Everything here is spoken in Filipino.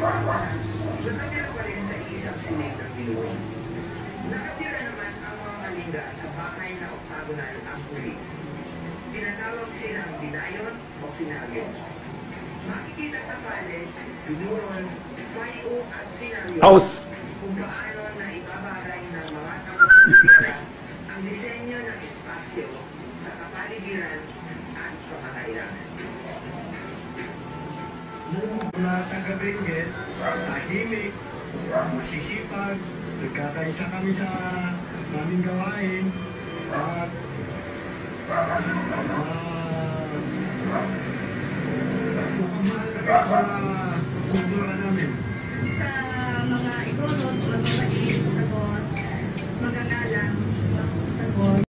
Nakatira pa rin sa isang silid ng Biluwi. Nakatira naman ang mga malinga sa bahay na oktagonal ang pulis. Tinatawag silang binayon o pinagyo. Makikita sa palet, binuron, payo at pinagyo kung paano na ibabagay ng mga kapatid ang disenyo ng espasyo sa kapaligiran at pangangailangan. Mga taga-Benguet, tahimik, masisipag, nagkakaisa kami sa aming gawain, at mukhang mga kultura namin.